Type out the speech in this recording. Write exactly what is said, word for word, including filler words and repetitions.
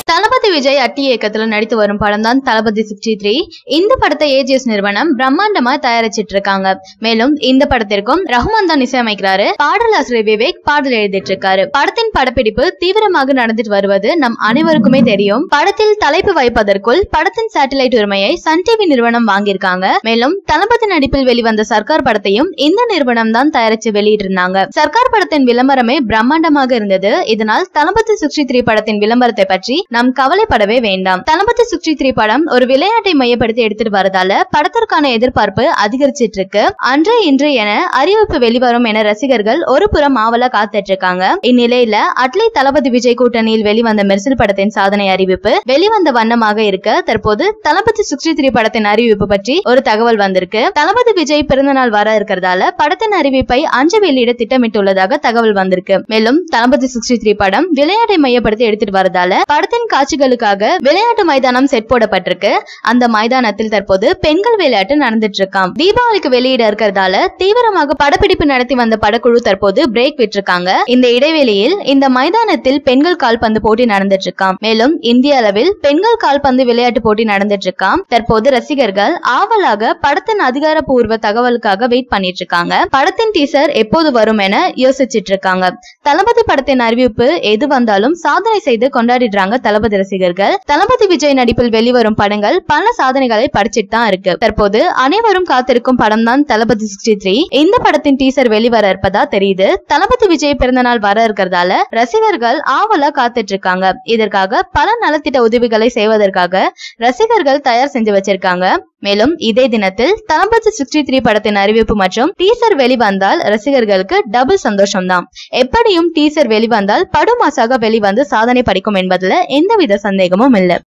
தளபதி விஜய் அட்டி இயக்கத்துல நடித்து வரும் படம் தான் தளபதி சிக்ஸ்டி த்ரீ. இந்த படத்தை ஏஜிஎஸ் நிறுவனம் பிரம்மாண்டமா தயாரிச்சிட்டு இருக்காங்க. மேலும் இந்த படத்திற்கும் ரஹ்மான் தான் இசையமைக்கிறாரு. பாடலாசிரியர் விவேக் பாடல் எழுதிட்டு இருக்காரு. படத்தின் படப்பிடிப்பு தீவிரமாக நடந்துட்டு வருவது நம் அனைவருக்குமே தெரியும். படத்தில் தலைப்பு வைப்பதற்குள் படத்தின் சேட்டலைட் உரிமையை சன் டிவி நிறுவனம் வாங்கியிருக்காங்க. மேலும் தளபதி நடிப்பில் வெளிவந்த சர்க்கார் படத்தையும் இந்த நிறுவனம் தான் தயாரிச்சு வெளியிட்டிருந்தாங்க. சர்க்கார் படத்தின் விளம்பரமே பிரம்மாண்டமாக இருந்தது. இதனால் தளபதி சிக்ஸ்டி த்ரீ படத்தின் விளம்பரத்தை பற்றி நாம் கவலைப்படவே வேண்டாம். தளபதி சிக்ஸ்டி த்ரீ படம் ஒரு விளையாட்டை மையப்படுத்தி எடுத்துட்டு வரதால படத்திற்கான எதிர்பார்ப்பு அதிகரிச்சிட்டு இருக்கு. அன்று இன்று என அறிவிப்பு வெளிவரும் என ரசிகர்கள் ஒரு புறம் ஆவலா காத்துட்டு இருக்காங்க. இந்நிலையில அட்லி தளபதி விஜய் கூட்டணியில் வெளிவந்த மெர்சல் படத்தின் சாதனை அறிவிப்பு வெளிவந்த வண்ணமாக இருக்க தற்போது தளபதி சிக்ஸ்டி த்ரீ படத்தின் அறிவிப்பு பற்றி ஒரு தகவல் வந்திருக்கு. தளபதி விஜய் பிறந்தநாள் வர இருக்கிறதால படத்தின் அறிவிப்பை அஞ்சு வெளியிட திட்டமிட்டுள்ளதாக தகவல் வந்திருக்கு. மேலும் தளபதி சிக்ஸ்டி த்ரீ படம் விளையாட்டை மையப்படுத்தி எடுத்துட்டு வரதால படத்தின் காட்சிகளுக்காக விளையாட்டு மைதானம் செட் போடப்பட்டிருக்கு. அந்த மைதானத்தில் தற்போது பெண்கள் விளையாட்டு நடந்துட்டு இருக்காம். தீபாவளிக்கு வெளியிட இருக்கிறதால தீவிரமாக படப்பிடிப்பு நடத்தி வந்த படக்குழு தற்போது பிரேக் விட்டிருக்காங்க. இந்த இடைவெளியில் இந்த மைதானத்தில் பெண்கள் கால்பந்து போட்டி நடந்துட்டு இருக்காம். மேலும் இந்திய அளவில் பெண்கள் கால்பந்து விளையாட்டு போட்டி நடந்துட்டு இருக்காம். தற்போது ரசிகர்கள் ஆவலாக படத்தின் அதிகாரப்பூர்வ தகவலுக்காக வெயிட் பண்ணிட்டு இருக்காங்க. படத்தின் டீசர் எப்போது வரும் என யோசிச்சுட்டு இருக்காங்க. தளபதி படத்தின் அறிவிப்பு எது வந்தாலும் சாதனை செய்து கொண்டாடிடுறாங்க தளபதி ரசிகர்கள். தளபதி விஜய் நடிப்பில் வெளிவரும் படங்கள் பல சாதனைகளை படிச்சிட்டு தான் இருக்கு. தற்போது அனைவரும் காத்திருக்கும் படம் தான் தளபதி சிக்ஸ்டி த்ரீ. இந்த படத்தின் டீசர் வெளிவர இருப்பதா தெரியுது. தளபதி விஜய் பிறந்தநாள் வர இருக்கிறதால ரசிகர்கள் ஆவலா காத்துட்டு இருக்காங்க. இதற்காக பல நலத்திட்ட உதவிகளை செய்வதற்காக ரசிகர்கள் தயார் செஞ்சு வச்சிருக்காங்க. மேலும் இதே தினத்தில் தளபதி சிக்ஸ்டி த்ரீ படத்தின் அறிவிப்பு மற்றும் டீசர் வெளிவந்தால் ரசிகர்களுக்கு டபுள் சந்தோஷம் தான். எப்படியும் டீசர் வெளிவந்தால் படுமாசாக வெளிவந்து சாதனை படிக்கும் என்பதுல எந்தவித சந்தேகமும் இல்லை.